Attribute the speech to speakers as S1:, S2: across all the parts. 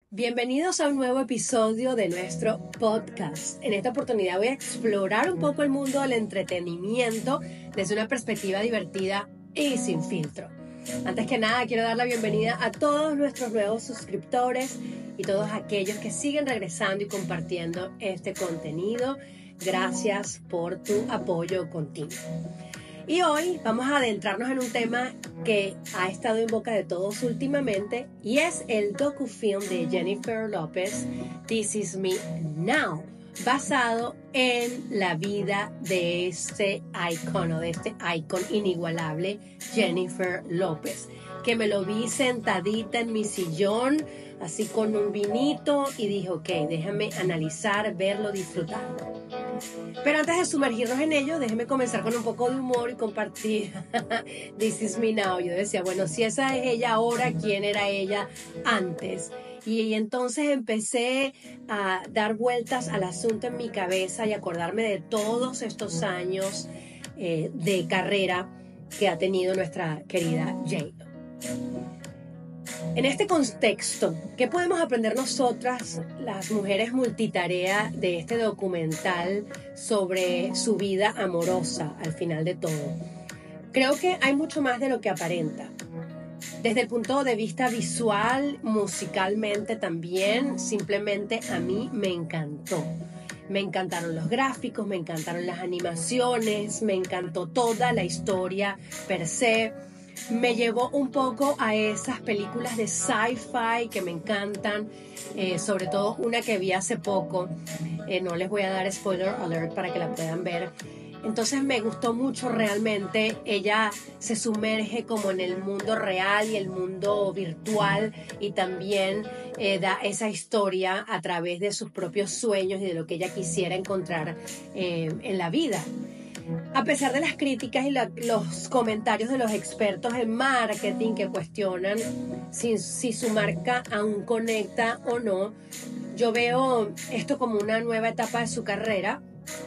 S1: Bienvenidos a un nuevo episodio de nuestro podcast. En esta oportunidad voy a explorar un poco el mundo del entretenimiento desde una perspectiva divertida y sin filtro. Antes que nada, quiero dar la bienvenida a todos nuestros nuevos suscriptores y todos aquellos que siguen regresando y compartiendo este contenido. Gracias por tu apoyo continuo. Y hoy vamos a adentrarnos en un tema que ha estado en boca de todos últimamente y es el docufilm de Jennifer Lopez, This Is Me Now, basado en la vida de este icono, de este icon inigualable, Jennifer Lopez, que me lo vi sentadita en mi sillón, así con un vinito, y dije, ok, déjame analizar, verlo, disfrutarlo. Pero antes de sumergirnos en ello, déjeme comenzar con un poco de humor y compartir This Is Me Now. Yo decía, bueno, si esa es ella ahora, ¿quién era ella antes? Y entonces empecé a dar vueltas al asunto en mi cabeza y acordarme de todos estos años de carrera que ha tenido nuestra querida J-Lo. En este contexto, ¿qué podemos aprender nosotras, las mujeres multitarea, de este documental sobre su vida amorosa al final de todo? Creo que hay mucho más de lo que aparenta. Desde el punto de vista visual, musicalmente también, simplemente a mí me encantó. Me encantaron los gráficos, me encantaron las animaciones, me encantó toda la historia per se. Me llevó un poco a esas películas de sci-fi que me encantan, sobre todo una que vi hace poco. No les voy a dar spoiler alert para que la puedan ver. Entonces me gustó mucho realmente. Ella se sumerge como en el mundo real y el mundo virtual, y también da esa historia a través de sus propios sueños y de lo que ella quisiera encontrar en la vida. A pesar de las críticas y los comentarios de los expertos en marketing que cuestionan si su marca aún conecta o no, yo veo esto como una nueva etapa de su carrera,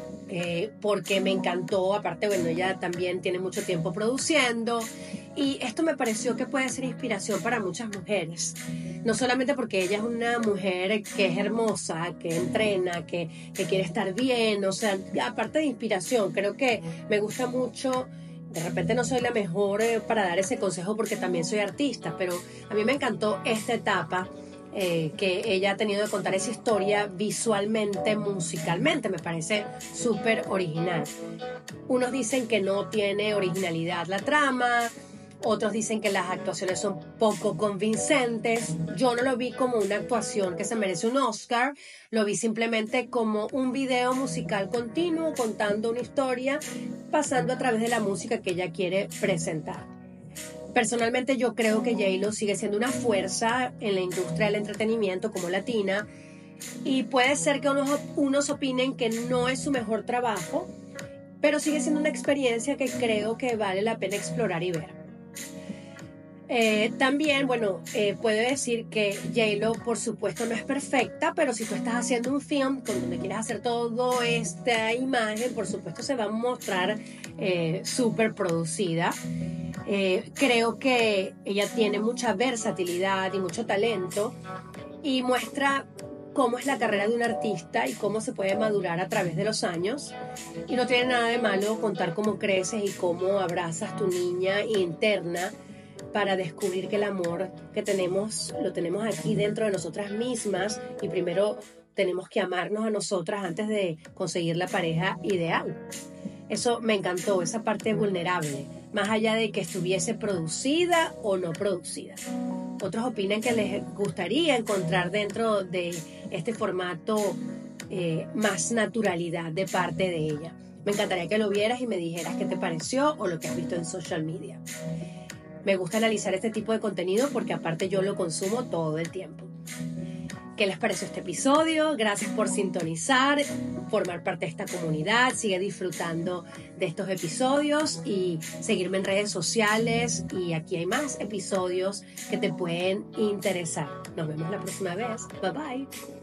S1: porque me encantó. Aparte, bueno, ella también tiene mucho tiempo produciendo, y esto me pareció que puede ser inspiración para muchas mujeres. No solamente porque ella es una mujer que es hermosa, que entrena, que quiere estar bien, o sea, aparte de inspiración, creo que me gusta mucho. De repente no soy la mejor para dar ese consejo porque también soy artista, pero a mí me encantó esta etapa que ella ha tenido de contar esa historia visualmente, musicalmente. Me parece súper original. Unos dicen que no tiene originalidad la trama, otros dicen que las actuaciones son poco convincentes. Yo no lo vi como una actuación que se merece un Oscar, lo vi simplemente como un video musical continuo contando una historia, pasando a través de la música que ella quiere presentar. Personalmente yo creo que J-Lo sigue siendo una fuerza en la industria del entretenimiento como latina, y puede ser que unos opinen que no es su mejor trabajo, pero sigue siendo una experiencia que creo que vale la pena explorar y ver. También, puedo decir que J-Lo, por supuesto, no es perfecta, pero si tú estás haciendo un film con donde quieres hacer toda esta imagen, por supuesto se va a mostrar súper producida. Creo que ella tiene mucha versatilidad y mucho talento, y muestra cómo es la carrera de un artista y cómo se puede madurar a través de los años. Y no tiene nada de malo contar cómo creces y cómo abrazas tu niña interna para descubrir que el amor que tenemos lo tenemos aquí dentro de nosotras mismas, y primero tenemos que amarnos a nosotras antes de conseguir la pareja ideal. Eso me encantó, esa parte vulnerable, más allá de que estuviese producida o no producida. Otros opinan que les gustaría encontrar dentro de este formato más naturalidad de parte de ella. Me encantaría que lo vieras y me dijeras qué te pareció o lo que has visto en social media. Me gusta analizar este tipo de contenido porque aparte yo lo consumo todo el tiempo. ¿Qué les pareció este episodio? Gracias por sintonizar, formar parte de esta comunidad. Sigue disfrutando de estos episodios y seguirme en redes sociales, y aquí hay más episodios que te pueden interesar. Nos vemos la próxima vez. Bye bye.